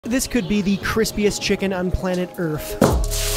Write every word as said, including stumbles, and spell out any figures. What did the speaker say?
This could be the crispiest chicken on planet Earth.